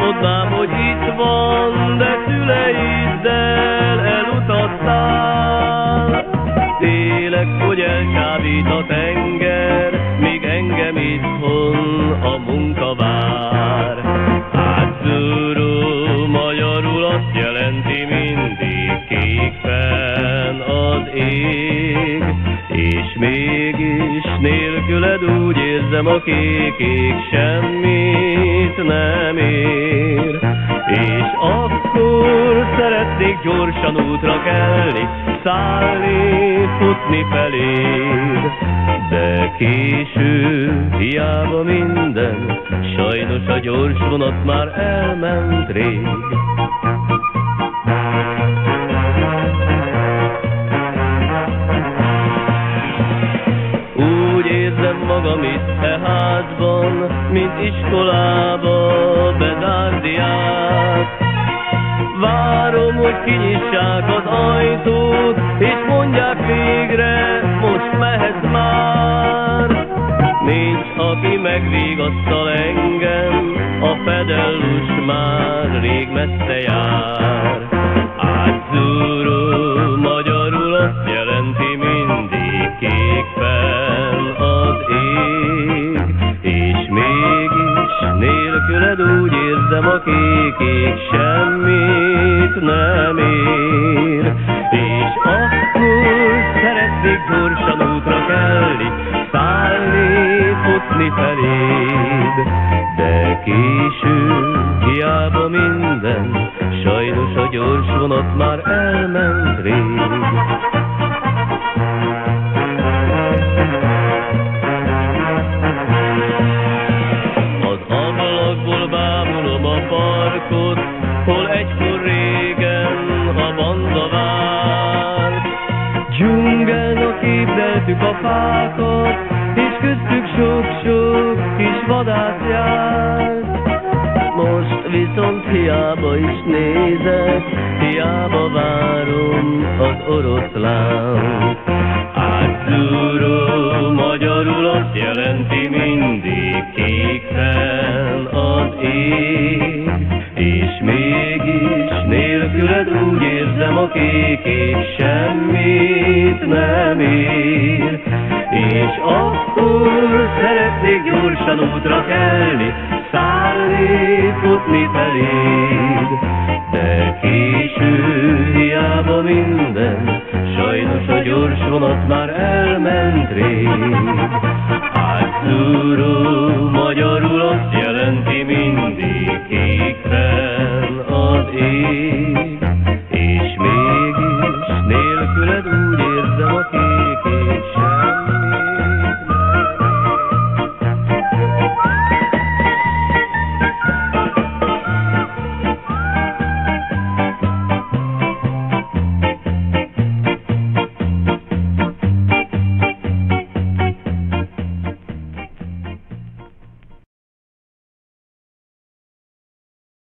Tudnám, hogy itt van, de szüleiddel elutaztál. Félek, hogy elcsábít a tenger, míg engem itthon a munka vár. Átszúró magyarul azt jelenti mindig, kék fenn az ég, és mégis nélküled úgy érzem, a kék ég semmit nem ér. És akkor szeretnék gyorsan útra kelni, szállni, futni feléd, de késő, hiába minden, sajnos a gyors vonat már elment rég. Úgy érzem magam itt e házban, mint iskolába bezárt diák. Várom, hogy kinyissák az ajtót, és mondják végre, most mehetsz már. Nincs, aki megvigasztal engem, a pedellus már rég messze jár. Átszúró magyarul azt jelenti mindig, kék fenn az ég, és mégis nélküled úgy érzem, a kék ég semmit nem ér. És akkor szeretnék gyorsan útra kelni, szállni, futni feléd, de késő, hiába minden, sajnos a gyors vonat már elment rég. Az ablakból bámulom a parkot, hol egykor régen a banda várt. Dzsungelnak képzeltük a fákat, és köztük sok-sok kis vadász járt. Most viszont hiába is nézek, hiába várom az oroszlánt. Átszúró magyarul azt jelenti mindig, kék fenn az ég, és mégis nélküled úgy érzem, a kék ég semmit nem ér. És akkor szeretnék gyorsan útra kelni, szállni, futni feléd, de késő, hiába minden, sajnos a gyors vonat már elment rég. Átszúró magyarul azt jelenti mindig, kék fenn az ég,